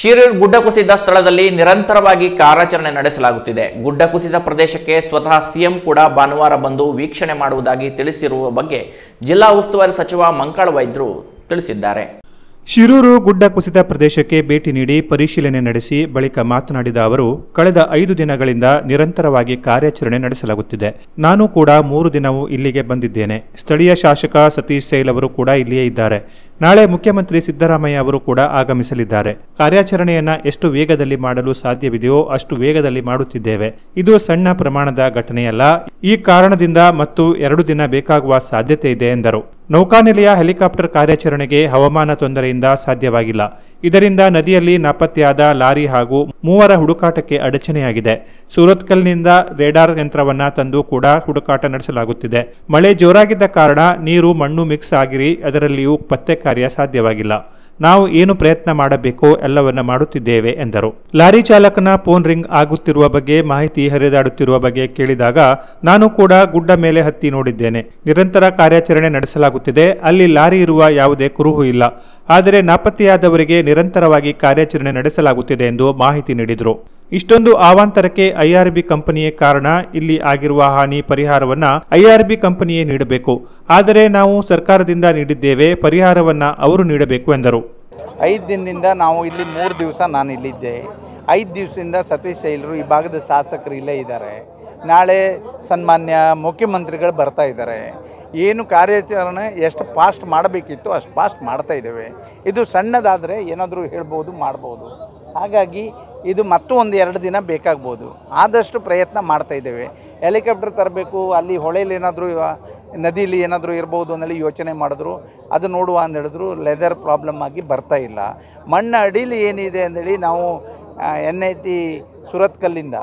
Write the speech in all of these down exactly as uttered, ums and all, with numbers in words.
ಶಿರೂರು ಗುಡ್ಡ ಕುಸಿದ ಸ್ಥಳದಲ್ಲಿ ನಿರಂತರವಾಗಿ ಕಾರ್ಯಾಚರಣೆ ನಡೆಸಲಾಗುತ್ತಿದೆ. ಗುಡ್ಡ ಕುಸಿದ ಪ್ರದೇಶಕ್ಕೆ ಸ್ವತಃ ಸಿಎಂ ಕೂಡ ಭಾನುವಾರ ಬಂದು ವೀಕ್ಷಣೆ ಮಾಡುವುದಾಗಿ ತಿಳಿಸಿರುವ ಬಗ್ಗೆ ಜಿಲ್ಲಾ ಉಸ್ತುವಾರಿ ಸಚಿವ ಮಂಕಾಳ ವೈದ್ಯರು ತಿಳಿಸಿದ್ದಾರೆ. ಶಿರೂರು ಗುಡ್ಡ ಕುಸಿತ ಪ್ರದೇಶಕ್ಕೆ ಭೇಟಿ ನೀಡಿ ಪರಿಶೀಲನೆ ನಡೆಸಿ ಬಳಿಕ ಮಾತನಾಡಿದ ಅವರು, ಕಳೆದ ಐದು ದಿನಗಳಿಂದ ನಿರಂತರವಾಗಿ ಕಾರ್ಯಾಚರಣೆ ನಡೆಸಲಾಗುತ್ತಿದೆ. ನಾನು ಕೂಡ ಮೂರು ದಿನವೂ ಇಲ್ಲಿಗೆ ಬಂದಿದ್ದೇನೆ. ಸ್ಥಳೀಯ ಶಾಸಕ ಸತೀಶ್ ಸೈಲ್ ಅವರು ಕೂಡ ಇಲ್ಲಿಯೇ ಇದ್ದಾರೆ. ನಾಳೆ ಮುಖ್ಯಮಂತ್ರಿ ಸಿದ್ದರಾಮಯ್ಯ ಅವರು ಕೂಡ ಆಗಮಿಸಲಿದ್ದಾರೆ. ಕಾರ್ಯಾಚರಣೆಯನ್ನ ಎಷ್ಟು ವೇಗದಲ್ಲಿ ಮಾಡಲು ಸಾಧ್ಯವಿದೆಯೋ ಅಷ್ಟು ವೇಗದಲ್ಲಿ ಮಾಡುತ್ತಿದ್ದೇವೆ. ಇದು ಸಣ್ಣ ಪ್ರಮಾಣದ ಘಟನೆಯಲ್ಲ. ಈ ಕಾರಣದಿಂದ ಮತ್ತು ಎರಡು ದಿನ ಬೇಕಾಗುವ ಸಾಧ್ಯತೆ ಇದೆ ಎಂದರು. ನೌಕಾನೆಲೆಯ ಹೆಲಿಕಾಪ್ಟರ್ ಕಾರ್ಯಾಚರಣೆಗೆ ಹವಾಮಾನ ತೊಂದರೆಯಿಂದ ಸಾಧ್ಯವಾಗಿಲ್ಲ. ಇದರಿಂದ ನದಿಯಲ್ಲಿ ನಾಪತ್ತೆಯಾದ ಲಾರಿ ಹಾಗೂ ಮೂವರ ಹುಡುಕಾಟಕ್ಕೆ ಅಡಚಣೆಯಾಗಿದೆ. ಸೂರತ್ಕಲ್ನಿಂದ ರೇಡಾರ್ ಯಂತ್ರವನ್ನ ತಂದು ಕೂಡ ಹುಡುಕಾಟ ನಡೆಸಲಾಗುತ್ತಿದೆ. ಮಳೆ ಜೋರಾಗಿದ್ದ ಕಾರಣ ನೀರು ಮಣ್ಣು ಮಿಕ್ಸ್ ಆಗಿರಿ ಅದರಲ್ಲಿಯೂ ಪತ್ತೆ ಕಾರ್ಯ ಸಾಧ್ಯವಾಗಿಲ್ಲ. ನಾವು ಏನು ಪ್ರಯತ್ನ ಮಾಡಬೇಕೋ ಎಲ್ಲವನ್ನ ಮಾಡುತ್ತಿದ್ದೇವೆ ಎಂದರು. ಲಾರಿ ಚಾಲಕನ ಫೋನ್ ರಿಂಗ್ ಆಗುತ್ತಿರುವ ಬಗ್ಗೆ ಮಾಹಿತಿ ಹರಿದಾಡುತ್ತಿರುವ ಬಗ್ಗೆ ಕೇಳಿದಾಗ, ನಾನು ಕೂಡ ಗುಡ್ಡ ಮೇಲೆ ಹತ್ತಿ ನೋಡಿದ್ದೇನೆ. ನಿರಂತರ ಕಾರ್ಯಾಚರಣೆ ನಡೆಸಲಾಗುತ್ತಿದೆ. ಅಲ್ಲಿ ಲಾರಿ ಇರುವ ಯಾವುದೇ ಕುರುಹು ಇಲ್ಲ. ಆದರೆ ನಾಪತ್ತೆಯಾದವರಿಗೆ ನಿರಂತರವಾಗಿ ಕಾರ್ಯಾಚರಣೆ ನಡೆಸಲಾಗುತ್ತಿದೆ ಎಂದು ಮಾಹಿತಿ ನೀಡಿದರು. ಇಷ್ಟೊಂದು ಅವಾಂತರಕ್ಕೆ ಐಆರ್ಬಿ ಕಂಪನಿಯೇ ಕಾರಣ. ಇಲ್ಲಿ ಆಗಿರುವ ಹಾನಿ ಪರಿಹಾರವನ್ನ ಐಆರ್ಬಿ ಕಂಪನಿಯೇ ನೀಡಬೇಕು. ಆದರೆ ನಾವು ಸರ್ಕಾರದಿಂದ ನೀಡಿದ್ದೇವೆ, ಪರಿಹಾರವನ್ನ ಅವರು ನೀಡಬೇಕು ಎಂದರು. ಐದು ದಿನದಿಂದ ನಾವು ಇಲ್ಲಿ ಮೂರು ದಿವಸ ನಾನು ಇಲ್ಲಿದ್ದೆ. ಐದು ದಿವಸದಿಂದ ಸತೀಶ್ ಸೈಲರು ಈ ಭಾಗದ ಶಾಸಕರು ಇಲ್ಲೇ ಇದ್ದಾರೆ. ನಾಳೆ ಸನ್ಮಾನ್ಯ ಮುಖ್ಯಮಂತ್ರಿಗಳು ಬರ್ತಾ ಇದ್ದಾರೆ. ಏನು ಕಾರ್ಯಾಚರಣೆ ಎಷ್ಟು ಫಾಸ್ಟ್ ಮಾಡಬೇಕಿತ್ತು ಅಷ್ಟು ಫಾಸ್ಟ್ ಮಾಡ್ತಾ ಇದ್ದೇವೆ. ಇದು ಸಣ್ಣದಾದರೆ ಏನಾದರೂ ಹೇಳ್ಬೋದು, ಮಾಡ್ಬೋದು. ಹಾಗಾಗಿ ಇದು ಮತ್ತೂ ಒಂದು ಎರಡು ದಿನ ಬೇಕಾಗ್ಬೋದು. ಆದಷ್ಟು ಪ್ರಯತ್ನ ಮಾಡ್ತಾ ಇದ್ದೇವೆ. ಹೆಲಿಕಾಪ್ಟರ್ ತರಬೇಕು, ಅಲ್ಲಿ ಹೊಳೆಯಲ್ಲಿ ಏನಾದರೂ ನದಿಲಿ ಏನಾದರೂ ಇರ್ಬೋದು ಅಂದೇಳಿ ಯೋಚನೆ ಮಾಡಿದ್ರು. ಅದು ನೋಡುವ ಅಂತ ಹೇಳಿದ್ರು. ಲೆದರ್ ಪ್ರಾಬ್ಲಮ್ ಆಗಿ ಬರ್ತಾ ಇಲ್ಲ. ಮಣ್ಣು ಅಡಿಲಿ ಏನಿದೆ ಅಂದೇಳಿ ನಾವು ಎನ್ ಐ ಟಿ ಸುರತ್ಕಲ್ಲಿಂದ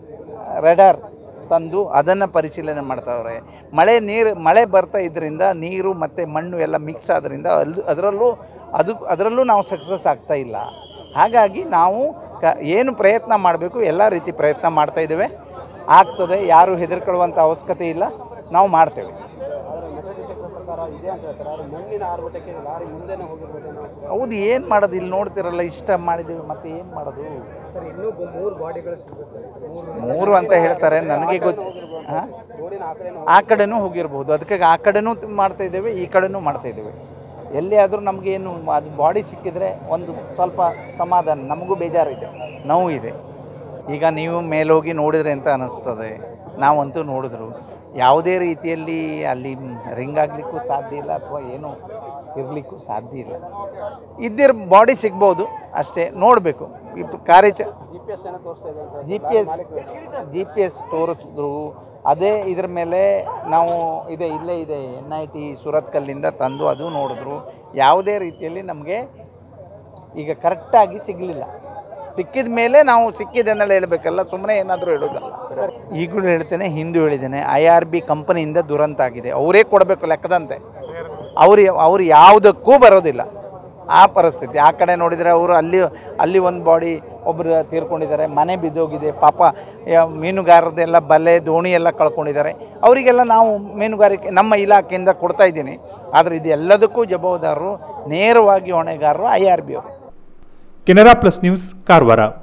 ರೆಡಾರ್ ತಂದು ಅದನ್ನು ಪರಿಶೀಲನೆ ಮಾಡ್ತಾವ್ರೆ. ಮಳೆ ನೀರು ಮಳೆ ಬರ್ತಾ ಇದರಿಂದ ನೀರು ಮತ್ತು ಮಣ್ಣು ಎಲ್ಲ ಮಿಕ್ಸ್ ಆದ್ರಿಂದ ಅಲ್ಲಿ ಅದರಲ್ಲೂ ಅದು ಅದರಲ್ಲೂ ನಾವು ಸಕ್ಸಸ್ ಆಗ್ತಾ ಇಲ್ಲ. ಹಾಗಾಗಿ ನಾವು ಕ ಏನು ಪ್ರಯತ್ನ ಮಾಡಬೇಕು ಎಲ್ಲ ರೀತಿ ಪ್ರಯತ್ನ ಮಾಡ್ತಾಯಿದ್ದೇವೆ. ಆಗ್ತದೆ. ಯಾರು ಹೆದರ್ಕೊಳ್ಳುವಂಥ ಅವಶ್ಯಕತೆ ಇಲ್ಲ. ನಾವು ಮಾಡ್ತೇವೆ. ಹೌದು, ಏನು ಮಾಡೋದು? ಇಲ್ಲಿ ನೋಡ್ತಿರಲ್ಲ, ಇಷ್ಟ ಮಾಡಿದ್ದೀವಿ, ಮತ್ತೆ ಏನು ಮಾಡೋದು? ಮೂರು ಅಂತ ಹೇಳ್ತಾರೆ, ನನಗೆ ಗೊತ್ತು. ಆ ಕಡೆನೂ ಹೋಗಿರ್ಬೋದು. ಅದಕ್ಕೆ ಆ ಕಡೆನೂ ಮಾಡ್ತಾ ಇದ್ದೇವೆ, ಈ ಕಡೆನೂ ಮಾಡ್ತಾ ಇದ್ದೇವೆ. ಎಲ್ಲಿ ಆದರೂ ನಮಗೇನು ಅದು ಬಾಡಿ ಸಿಕ್ಕಿದರೆ ಒಂದು ಸ್ವಲ್ಪ ಸಮಾಧಾನ, ನಮಗೂ ಬೇಜಾರಿದೆ, ನೋವು ಇದೆ. ಈಗ ನೀವು ಮೇಲೋಗಿ ನೋಡಿದ್ರೆ ಅಂತ ಅನ್ನಿಸ್ತದೆ. ನಾವಂತೂ ನೋಡಿದ್ರು ಯಾವುದೇ ರೀತಿಯಲ್ಲಿ ಅಲ್ಲಿ ರಿಂಗ್ ಆಗಲಿಕ್ಕೂ ಸಾಧ್ಯ ಇಲ್ಲ, ಅಥವಾ ಏನೂ ಇರಲಿಕ್ಕೂ ಸಾಧ್ಯ ಇಲ್ಲ. ಇದ್ದಿರ ಬಾಡಿ ಸಿಗ್ಬೋದು ಅಷ್ಟೇ, ನೋಡಬೇಕು. ಕಾರ್ಯಾಚ G P S G P S G P S ತೋರಿಸಿದ್ರು. ಅದೇ ಇದ್ರ ಮೇಲೆ ನಾವು ಇದೆ ಇಲ್ಲೇ ಇದೆ ಎನ್ ಐ ಟಿ ಸುರತ್ಕಲ್ಲಿಂದ ತಂದು ಅದು ನೋಡಿದ್ರು. ಯಾವುದೇ ರೀತಿಯಲ್ಲಿ ನಮಗೆ ಈಗ ಕರೆಕ್ಟಾಗಿ ಸಿಗಲಿಲ್ಲ. ಸಿಕ್ಕಿದ ಮೇಲೆ ನಾವು ಸಿಕ್ಕಿದೆ ಅನ್ನೆಲ್ಲ ಹೇಳಬೇಕಲ್ಲ, ಸುಮ್ಮನೆ ಏನಾದರೂ ಹೇಳೋದಲ್ಲ. ಈಗಲೂ ಹೇಳ್ತೇನೆ, ಹಿಂದೂ ಹೇಳಿದ್ದೇನೆ, ಐ ಆರ್ ಬಿ ಕಂಪನಿಯಿಂದ ದುರಂತ ಆಗಿದೆ. ಅವರೇ ಕೊಡಬೇಕು ಲೆಕ್ಕದಂತೆ. ಅವ್ರು ಅವ್ರು ಯಾವುದಕ್ಕೂ ಬರೋದಿಲ್ಲ ಆ ಪರಿಸ್ಥಿತಿ. ಆ ಕಡೆ ನೋಡಿದರೆ ಅವರು ಅಲ್ಲಿ ಅಲ್ಲಿ ಒಂದು ಬಾಡಿ ಒಬ್ಬರು ತೀರ್ಕೊಂಡಿದ್ದಾರೆ, ಮನೆ ಬಿದ್ದೋಗಿದೆ. ಪಾಪ ಮೀನುಗಾರರದೆಲ್ಲ ಬಲೆ ದೋಣಿ ಎಲ್ಲ ಕಳ್ಕೊಂಡಿದ್ದಾರೆ. ಅವರಿಗೆಲ್ಲ ನಾವು ಮೀನುಗಾರಿಕೆ ನಮ್ಮ ಇಲಾಖೆಯಿಂದ ಕೊಡ್ತಾ ಇದ್ದೀನಿ. ಆದರೆ ಇದು ಎಲ್ಲದಕ್ಕೂ ಜವಾಬ್ದಾರರು ನೇರವಾಗಿ ಹೊಣೆಗಾರರು ಐ ಆರ್ ಬಿ ಅವರು. Canara plus news, Karwar.